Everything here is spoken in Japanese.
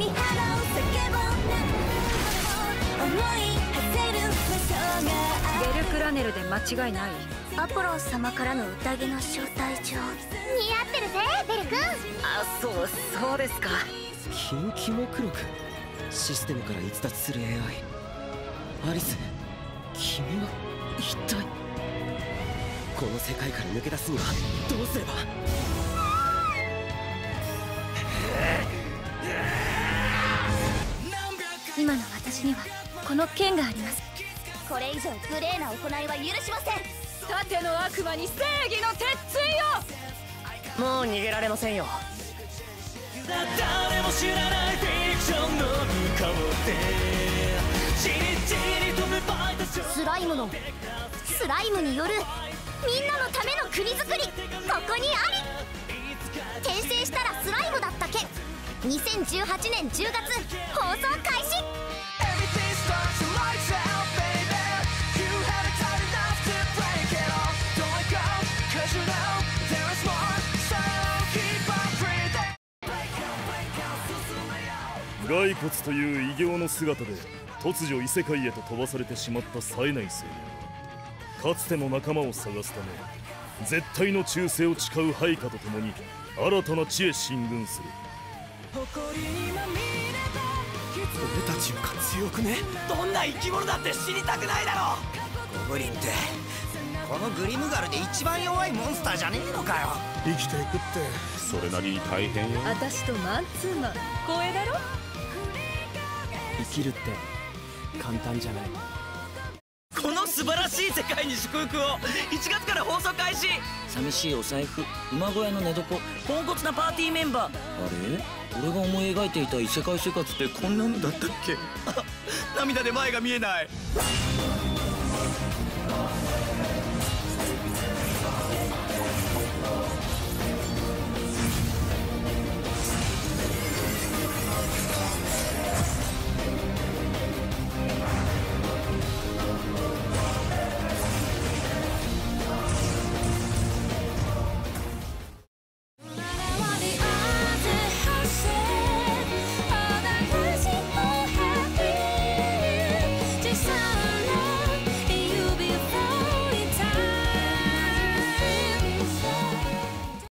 に花を叫ぼう思い馳せる場所がある。 ベルクラネルで間違いない。 アポロン様からの宴の招待状似合ってるぜベル君。 そうですか。 近畿目録、システムから逸脱する AI。 アリス、君は一体。この世界から抜け出すにはどうすれば。 今の私にはこの剣があります。これ以上無礼な行いは許しません。 盾の悪魔に正義の鉄槌もう逃げられませんよ。 誰も知らないフィクションの向こうでじりじりと芽生えたスライムによるみんなのための国づくり、ここにあり。転生したらスライムだった件、2018年10月放送開始。 骸骨という異形の姿で突如異世界へと飛ばされてしまった冴えない青年は、かつての仲間を探すため絶対の忠誠を誓う配下と共に新たな地へ進軍する。 俺たちよか強くね。 どんな生き物だって死にたくないだろ。 ゴブリンってこのグリムガルで一番弱いモンスターじゃねえのかよ。 生きていくってそれなりに大変よ。 私とマンツーマン光栄だろ。 生きるって簡単じゃない。 この素晴らしい世界に祝福を。1月から放送開始。寂しいお財布、馬小屋の寝床、ポンコツなパーティーメンバー。あれ、俺が思い描いていた異世界生活ってこんなのだったっけ。涙で前が見えない。